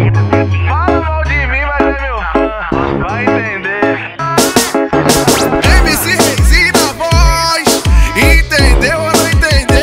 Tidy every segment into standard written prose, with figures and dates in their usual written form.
Fala mal de mim, mas é meu fã, vai entender. MC Reizinho na voz, entendeu ou não entendeu?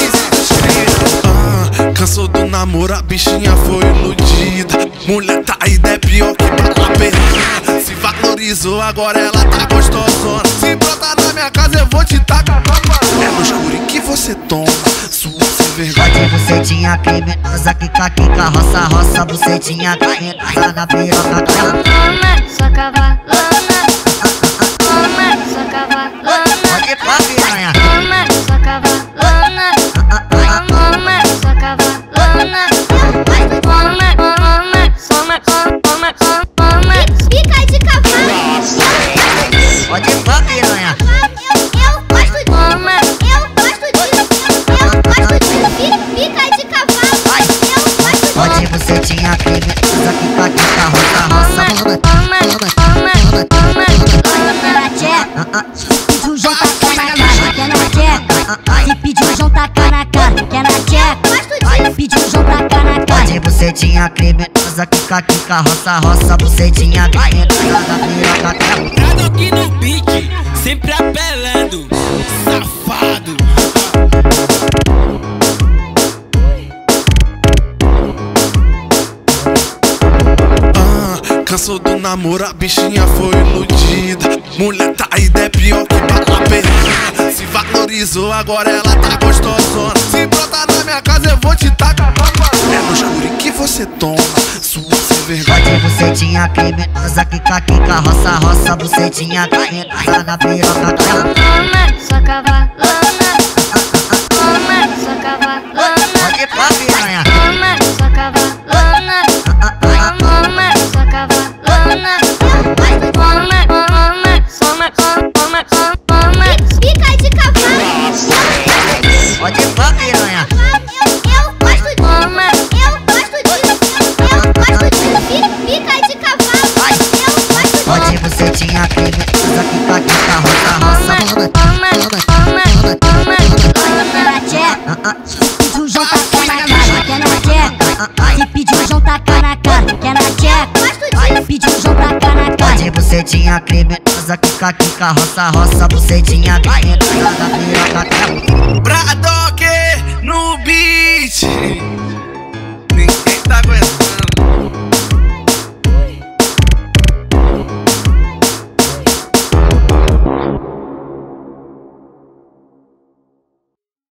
Cansou do namoro, a bichinha foi iludida. Mulher traída é pior que bala perdida. Se valorizou, agora ela tá gostosona. Se brotar na minha casa eu vou te tacar pra fora. É no escuro que você toma sua sem vergonha. Pode bucetinha criminosa, quica, roça, bucetinha caindo na piroca. Toma, sua cavalona. Toma, sua cavalona. Pode ir pra piranha. Toma, sua cavalona. Toma, sua cavalona. Toma, pica de cavalo. Pode ir pra piranha. Eu gosto de pica de cavalo. Pode bucetinha criminosa, quica, roça. Pediu João tacar na cara, quer na tcheca. Se pediu João tacar na cara, quer na tcheca. Pediu João tacar na cara. Pode bucetinha criminosa, quica, roça, bucetinha caindo na piroca. Prado aqui no beat, sempre apelando, safado. Cansou do namoro, a bichinha foi iludida. Mulher traída é pior que bala perdida. Se valorizou, agora ela tá gostosona. Se brotar na minha casa eu vou te tacar pra fora. É no escuro que você toma sua sem vergonha. Pode bucetinha criminosa, quica, roça, bucetinha caindo na piroca. Toma, sua cavalona. Toma, sua cavalona. Pode ir pra piranha. Toma, sua cavalona. Toma, sua cavalona. Toma, pica de cavalo. Pode ir pra piranha. Eu gosto de pica de cavalo. Pode bucetinha criminosa, quica, roça. Pediu João tacar na cara, quer na tcheca. Se pediu João tacar na cara, quer na tcheca. Pediu João tacar na cara. Pode bucetinha criminosa, quica, roça, bucetinha caindo na piroca. Prado